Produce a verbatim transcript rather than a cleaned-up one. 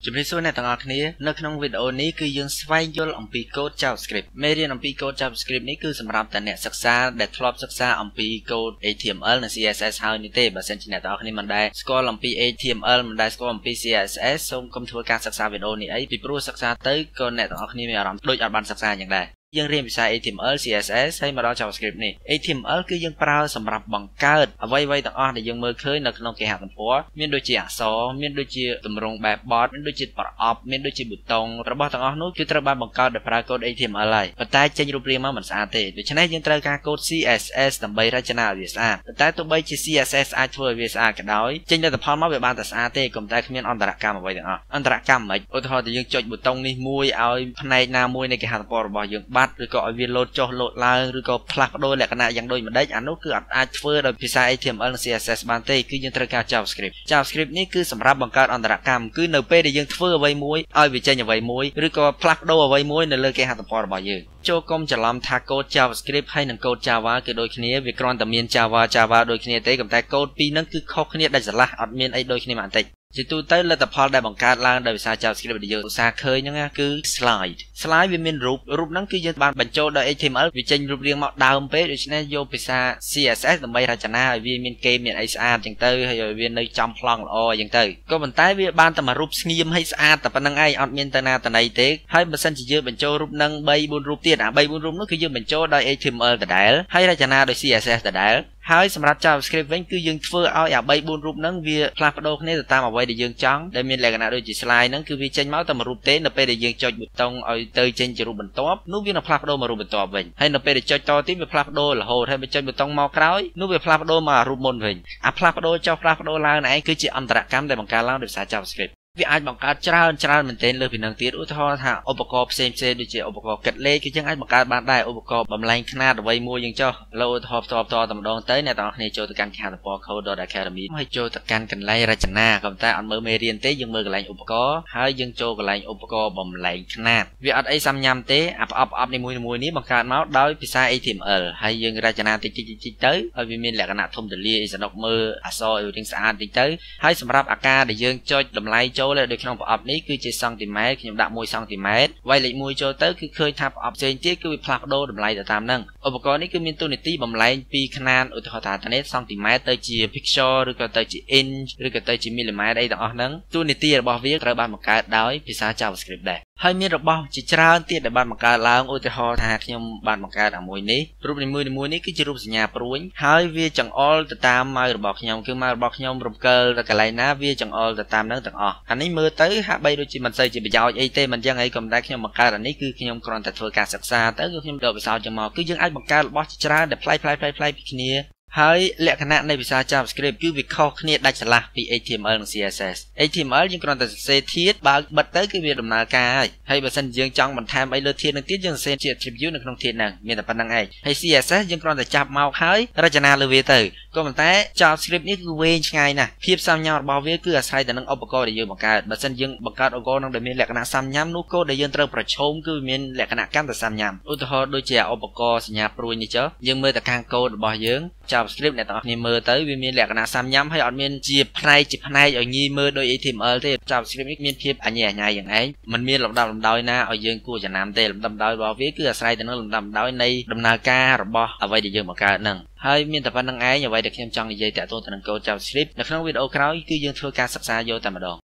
ជំរាបសួរអ្នកទាំងអស់គ្នានៅក្នុងវីដេអូនេះគឺយើងស្វែងយល់អំពីកូដ JavaScript មេរៀនអំពីកូដ JavaScript នេះគឺសម្រាប់តែអ្នកសិក្សាដែលធ្លាប់សិក្សាអំពីកូដ H T M L និង C S S ហើយនេះទេបើសិនជាអ្នកទាំងអស់គ្នាមិនដែលស្គាល់អំពី H T M L មិនដែលស្គាល់អំពី C S S សូមកុំធ្វើការសិក្សាវីដេអូនេះអីពីព្រោះសិក្សាទៅក៏អ្នកទាំងអស់គ្នាមានអារម្មណ៍ដូចអត់បានសិក្សាយ៉ាងដែរយើងរៀនភាសា H T M L C S S ហើយមកដល់ JavaScript នេះ H T M L គឺយើងប្រើសម្រាប់បង្កើតអ្វីៗទាំងអស់ដែលយើងមើលឃើញនៅក្នុងគេហទំព័រមានដូចជាអក្សរមានដូចជាទម្រង់បែបបទមានដូចជាប្រអប់មានដូចជាប៊ូតុងរបស់ទាំងអស់នោះគឺត្រូវបានបង្កើតដោយប្រើកូដ H T M L ហើយប៉ុន្តែចេញរូបរាងមកមិនស្អាតទេដូច្នេះយើងត្រូវការកូដ C S S ដើម្បីរចនាឲ្យវាស្អាតប៉ុន្តែទោះបីជា C S S អាចធ្វើឲ្យវាស្អាតក៏ដោយចេញលទ្ធផលមកវាបានតែស្អាតទេក៏តែគ្មានអន្តរកម្មអ្វីទាំងអស់អន្តរកម្មមិនឧទាហរណ៍តែយើងចុចប៊ូតុងនេះមួយឲ្យផ្នែកណាមួយនៃគេហទំព័ររបស់យើងបាត់ឬក៏ឲ្យវាលោតចុះលោតឡើងឬក៏ផ្លាស់ប្ដូរលក្ខណៈយ៉ាងដូចម្ដេចអានោះគឺអត់អាចធ្វើដោយភាសា H T M L និង C S S បានទេគឺយើងត្រូវការ JavaScript JavaScript នេះគឺសម្រាប់បង្កើតអន្តរកម្មគឺនៅពេលដែលយើងធ្វើអ្វីមួយឲ្យវាចេញអ្វីមួយឬក៏ផ្លាស់ប្ដូរអ្វីមួយនៅលើគេហទំព័ររបស់យើងចូលកុំច្រឡំថាកូដ JavaScript ហើយនិងកូដ Java គឺដូចគ្នាវាគ្រាន់តែមាន Java Java ដូចគ្នាទេប៉ុន្តែកូដពីរហ្នឹងគឺខុសគ្នាដាច់ស្រឡះអត់មានអីដូចគ្នាបន្តិចជាទូទៅលទ្ធផលដែលបង្កើតឡើងដោយភាសា JavaScript ដែលយើងឧស្សាហ៍ឃើញហ្នឹងគឺ slide slide វាមានរូបរូបហ្នឹងគឺយើងបានបញ្ចូលដោយ H T M L វាចេញរូបរាងមកដើមពេកដូច្នេះយកភាសា C S S ដើម្បីរចនាឲ្យវាមានគេមានអីស្អាតអញ្ចឹងទៅហើយឲ្យវានៅចំប្លង់ល្អអញ្ចឹងទៅក៏ប៉ុន្តែវាបានតែមួយរូបស្ងៀមហើយស្អាតតែប៉ុណ្្នឹងឯងអត់មានទៅណាទៅណីទេហើយបើសិនជាយើងបញ្ចូលរូបហ្នឹងបីបួនរូបទៀតអាបីបួនរូបនោះគឺយើងបញ្ចូលដោយ H T M L ដដែលហើយរចនាដោយ C S S ដដែលហើយសម្រាប់ JavaScript វិញគឺយើងធ្វើឲ្យអាបីបួនរូបហ្នឹងវាផ្លាស់ប្ដូរគ្នាទៅតាមអ្វីដែលយើងចង់ដែលមានលក្ខណៈដូចជា slide ហ្នឹងគឺវាចេញមកតែមួយរូបទេនៅពេលដែលយើងចុចប៊ូតុងឲ្យទៅចេញជារូបបន្ទាប់នោះវានឹងផ្លាស់ប្ដូរមករូបបន្ទាប់វិញហើយនៅពេលដែលចុចតទៀតវាផ្លាស់ប្ដូររហូតហើយបើចុចប៊ូតុងមកក្រោយនោះវាផ្លាស់ប្ដូរមករូបមុនវិញអាផ្លាស់ប្ដូរចុះផ្លាស់ប្ដូរឡើងឯងគឺជាអន្តរកម្មដែលបង្កើតឡើងដោយភាសា JavaScriptវាអាចបង្កើតច្រើនច្រើនមែនទែនលើពីនឹងទៀតឧទាហរណ៍ថាឧបករណ៍ផ្សេងផ្សេងដូចជាឧបករណ៍គិតលេខគឺយើងអាចបង្កើតបានដែរឧបករណ៍បំលែងខ្នាតអ្វីមួយយើងចុះលើឧទាហរណ៍ផ្ទាល់ផ្ទាល់តែម្ដងទៅអ្នកទាំងអស់គ្នាចូលទៅកាន់គេហទំព័រ code dot academy ហើយចូលទៅកាន់កន្លែងរចនាក៏តែអត់មើលមេរៀនទេយើងមើលកន្លែងឧបករណ៍ហើយយើងចូលកន្លែងឧបករណ៍បំលែងខ្នាតវាអត់អីសាំញ៉ាំទេអាប្រអប់ប្រអប់នីមួយៗនេះបង្កើតមកដោយភាសា H T M L ហើយយើងរចនាតិចតិចតិចទៅហើយវាមានលក្ខណៈធំទូលាយសនុកមើលអក្សរឲ្យរៀងស្អាតតិចទៅហើយសម្រាប់អាការដែលយើងចុចតម្លៃចូលនៅក្នុងប្រអប់នេះគឺជាសង់ទីម៉ែត្រខ្ញុំដាក់មួយសង់ទីម៉ែត្រវាយលេខមួយចូលទៅគឺឃើញថាប្រអប់ផ្សេងទៀតគឺវាផ្លាស់ប្ដូរតម្លៃទៅតាមហ្នឹងឧបករណ៍នេះគឺមានតួនាទីបំលែងពីខ្នាតឧទាហរណ៍ថានេះសង់ទីម៉ែត្រទៅជា pixel ឬក៏ទៅជា inch ឬក៏ទៅជា millimeter អីទាំងអស់ហ្នឹងតួនាទីរបស់វាត្រូវបានបង្កើតដោយភាសា JavaScript ដែរហើយមានរបស់ជាច្រើនទៀតដែលបានបង្កើតឡើងឧទាហរណ៍ថាខ្ញុំបានបង្កើតអាមួយនេះរូបនីមួយៗនេះគឺជារូបសញ្ញាព្រួញហើយវាចង្អុលទៅតាមម៉ៅរបស់ខ្ញុំគឺម៉ៅរបស់ខ្ញុំរំកិលទៅកន្លែងណាវាចង្អុលទៅតាមហ្នឹងទាំងអស់អានេះមើលទៅហាក់បីដូចជាមិនសូវជាប្រយោជន៍អីទេមិនចឹងអីក៏មិនដែរខ្ញុំបង្កើតអានេះគឺខ្ញុំគ្រាន់តែធ្វើការសិក្សាទៅគឺខ្ញុំដកពិសោធន៍ចឹងមកគឺយើងអាចបង្កើតរបស់ជាច្រើនដែលប្លែកៗៗពីគ្នាហើយលក្ខណៈនៃភាសា JavaScript គឺវាខុសគ្នាដាច់ស្រឡះពី H T M L និង C S S H T M L យើងគ្រាន់តែសរសេរធាតុបើបិទទៅគឺវាដំណើរការហើយហើយបើសិនយើងចង់បន្ថែមអីលើធាតុនឹងទៀតយើងសរសេរជា attribute នៅក្នុងធាតុហ្នឹងមានតែប៉ុណ្្នឹងឯងហើយ C S S យើងគ្រាន់តែចាប់មកហើយរចនាលើវាទៅក៏ប៉ុន្តែ JavaScript នេះគឺវែងឆ្ងាយណាស់ភាពសាមញ្ញរបស់វាគឺអាស្រ័យទៅនឹងឧបករណ៍ដែលយើងបង្កើតបើសិនយើងបង្កើតឧបករណ៍នឹងដែលមានលក្ខណៈសាមញ្ញនោះកូដដែលយើងត្រូវប្រឈមគឺមានលក្ខណៈកាន់តែសាមញ្ញឧទាហរណ៍ដូចជាឧបករណ៍សញ្ញាព្រួយនេះចុះយើងមើលទៅខាងកូដរបស់យើង JavaScript អ្នកទាំងអស់គ្នាមើលទៅវាមានលក្ខណៈសាមញ្ញហើយអត់មានជាផ្នែកជាផ្នែកឲ្យងាយមើលដោយ H T M L ទេ JavaScript នេះមានភាពអញ្ញែអញ្ញៃយ៉ាងឯងមិនមានលំដាប់លំដោយណាឲ្យយើងគួរចំណាំទេលំដាប់លំដោយរបស់វាគឺអាស្រ័យទៅនឹងលំដាប់លំដោយនៃដំណើរការរបស់អ្វីដែលយើងបង្កើតហ្នឹងហើយមានតែប៉ុណ្្នឹងឯងអ្វីដែលខ្ញុំចង់និយាយតាក់ទងទៅនឹងកូដ JavaScript នៅក្នុងវីដេអូក្រោយគឺយើងធ្វើការសិក្សាយកតែម្ដង